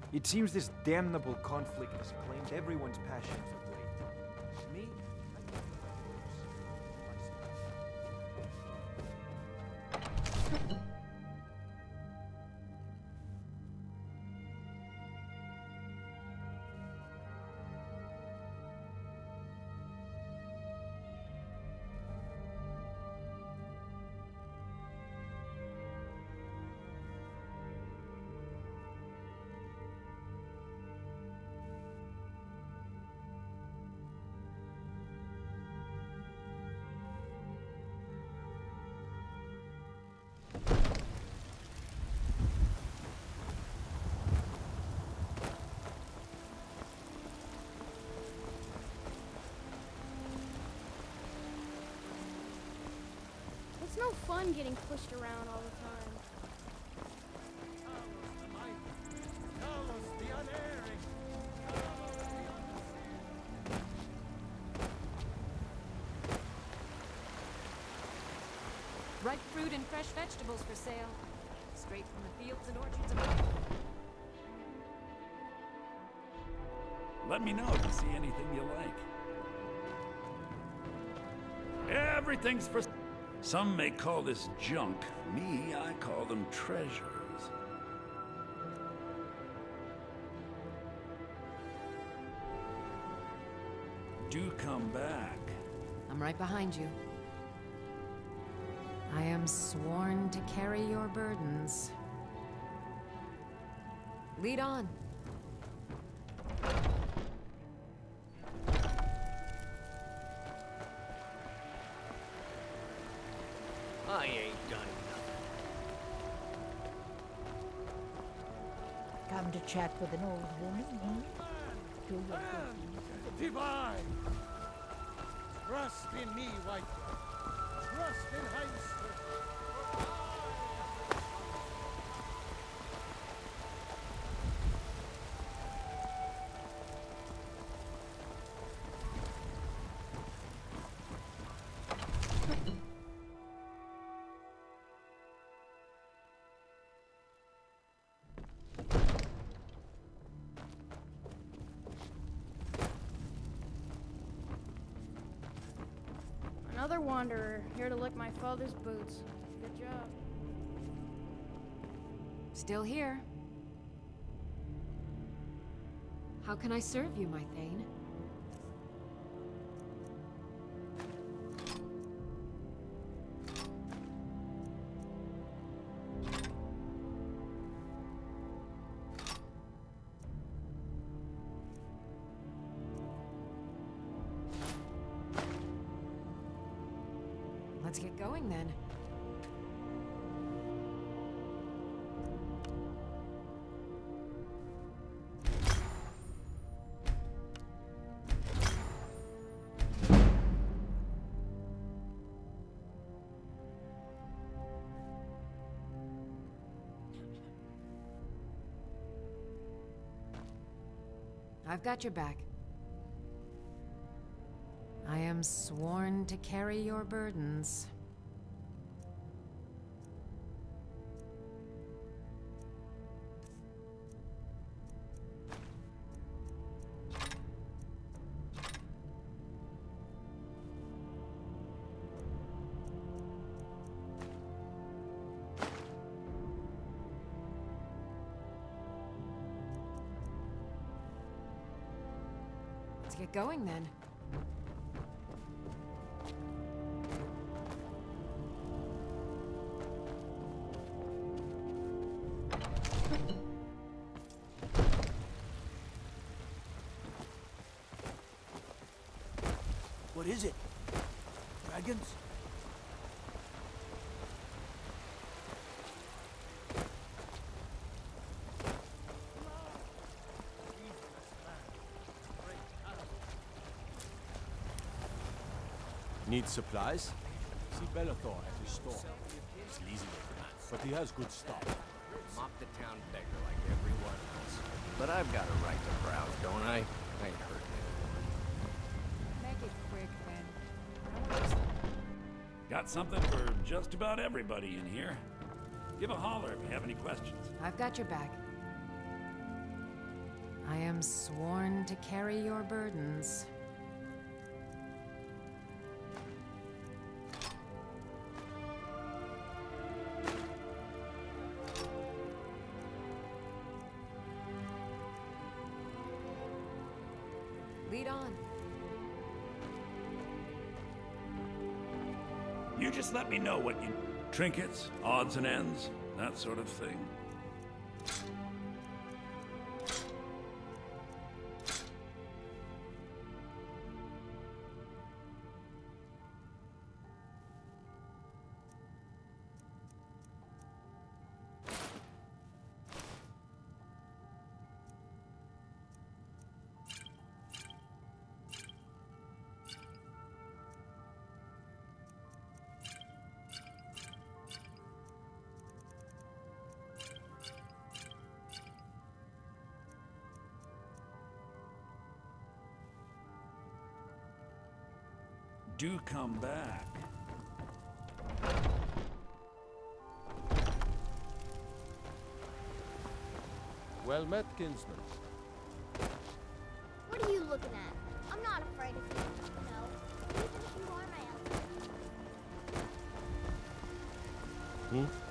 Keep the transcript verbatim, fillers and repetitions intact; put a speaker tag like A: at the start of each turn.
A: It seems this damnable conflict has claimed everyone's passions of late. Me?
B: It's no fun getting pushed around all the time.
C: Ripe fruit and fresh vegetables for sale. Straight from the fields and orchards of...
D: Let me know if you see anything you like. Everything's for... Some may call this junk. Me, I call them treasures. Do come back.
C: I'm right behind you. I am sworn to carry your burdens. Lead on.
E: I ain't done nothing.
F: Come to chat with an old woman, hmm? Do your
G: Man, divine! Trust in me, white girl. Trust in Heinz.
B: Another wanderer, here to lick my father's boots. Good job.
C: Still here. How can I serve you, my Thane? Let's get going then. I've got your back. I am sworn to carry your burdens. Let's get going then.
E: What is it? Dragons?
H: Need supplies? See Bellathor at his store. It's easy, but he has good stuff.
E: Mop the town beggar like everyone else. But I've got a right to browse, don't I? I ain't hurting anyone.
C: Make it quick then. I want to...
D: Got something for just about everybody in here. Give a holler if you have any questions.
C: I've got your back. I am sworn to carry your burdens. Lead on.
D: You just let me know what you... Trinkets, odds and ends, that sort of thing. Do come back.
G: Well met, kinsman.
I: What are you looking at? I'm not afraid of you, no. Even if you are my elder.
G: Hmm?